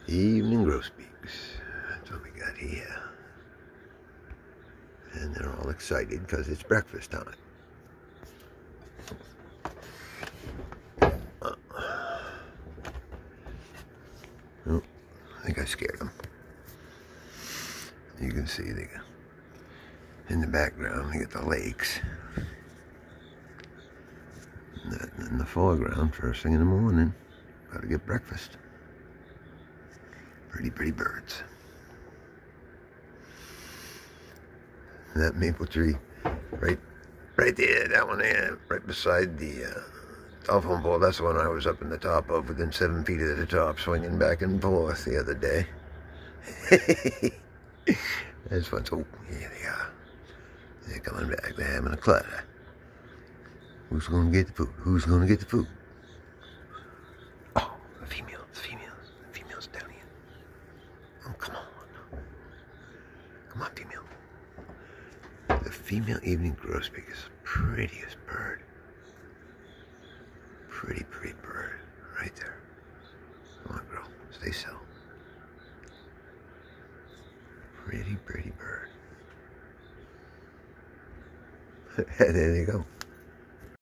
Evening grosbeaks. That's what we got here. And they're all excited because it's breakfast time. Oh, I think I scared them. You can see in the background, you get the lakes. And in the foreground, first thing in the morning, gotta get breakfast. Pretty birds. And that maple tree, right there, that one there, right beside the telephone pole, that's the one I was up in the top of, within 7 feet of the top, swinging back and forth the other day. That's fun. Oh, here they are. They're coming back. They're having a clutter. Who's going to get the food? Who's going to get the food? Oh, the females. The females down here. Oh, come on. Come on, female. The female evening grosbeak is the prettiest bird. Pretty bird. Right there. Come on, girl. Stay still. Pretty bird. There you go.